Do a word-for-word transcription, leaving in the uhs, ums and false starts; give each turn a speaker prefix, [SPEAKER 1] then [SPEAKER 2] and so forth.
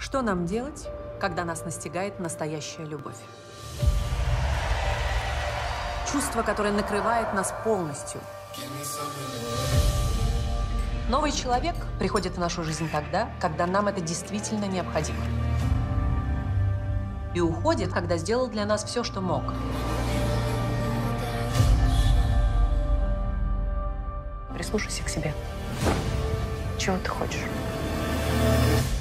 [SPEAKER 1] Что нам делать, когда нас настигает настоящая любовь? Чувство, которое накрывает нас полностью. Новый человек приходит в нашу жизнь тогда, когда нам это действительно необходимо. И уходит, когда сделал для нас все, что мог. Прислушайся к себе. Чего ты хочешь?